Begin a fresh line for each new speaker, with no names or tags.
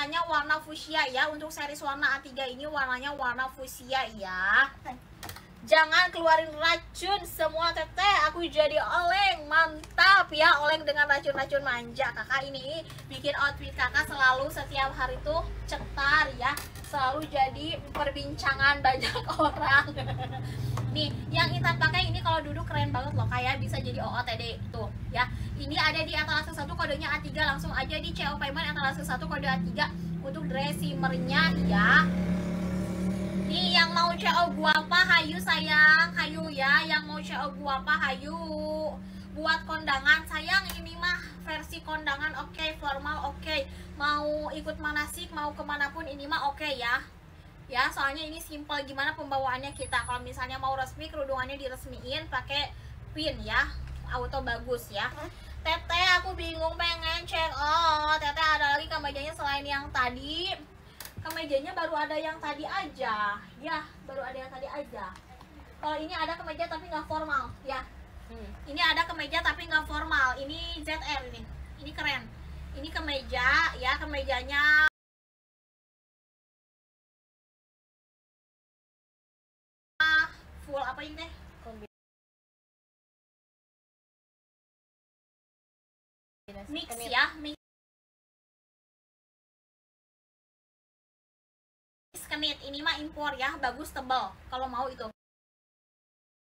warnanya warna fuchsia ya. Untuk series warna A3 ini warnanya warna fuchsia ya. Jangan keluarin racun semua teteh, aku jadi oleng, mantap ya, oleng dengan racun-racun manja. Kakak ini bikin outfit kakak selalu setiap hari tuh cetar ya, selalu jadi perbincangan banyak orang. Nih, yang Intan pakai ini kalau duduk keren banget loh, kayak bisa jadi OOTD tuh ya. Ini ada di etalase 1 kodenya A3, langsung aja di CO Payment etalase 1 kode A3 untuk dress shimmernya ya. Nih yang mau CO gua apa hayu sayang, hayu ya, yang mau CO gua apa hayu. Buat kondangan sayang, ini mah versi kondangan oke, formal oke. Mau ikut manasik, mau kemanapun ini mah oke ya. Ya, soalnya ini simple gimana pembawaannya kita. Kalau misalnya mau resmi, kerudungannya diresmiin pakai pin ya. Auto bagus ya. Teteh aku bingung pengen check out. Teteh ada lagi kemejanya selain yang tadi. Kemejanya baru ada yang tadi aja ya, baru ada yang tadi aja. Kalau ini ada kemeja tapi nggak formal ya. Ini ada kemeja tapi nggak formal. Ini ZR ini keren. Ini kemeja ya, kemejanya full apa ini teh? Mix ya, mix kenit. Ini mah impor ya, bagus tebal kalau mau itu.